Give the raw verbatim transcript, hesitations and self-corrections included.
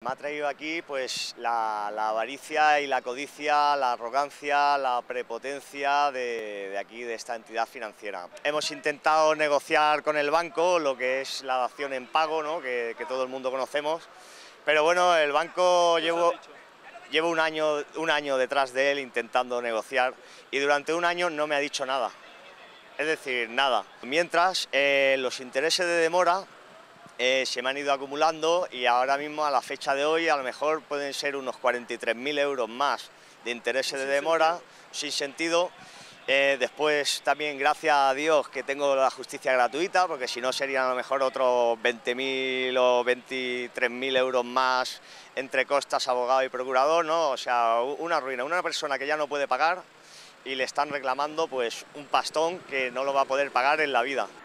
Me ha traído aquí pues la, la avaricia y la codicia, la arrogancia, la prepotencia de, de aquí, de esta entidad financiera. Hemos intentado negociar con el banco lo que es la dación en pago, ¿no? que, que todo el mundo conocemos, pero bueno, el banco llevo, llevo un año, un año detrás de él intentando negociar y durante un año no me ha dicho nada, es decir, nada. Mientras eh, los intereses de demora Eh, se me han ido acumulando y ahora mismo a la fecha de hoy a lo mejor pueden ser unos cuarenta y tres mil euros más de intereses de demora, sin sentido. Eh, después también gracias a Dios que tengo la justicia gratuita, porque si no serían a lo mejor otros veinte mil o veintitrés mil euros más entre costas, abogado y procurador, ¿no? O sea, una ruina, una persona que ya no puede pagar y le están reclamando pues un pastón que no lo va a poder pagar en la vida.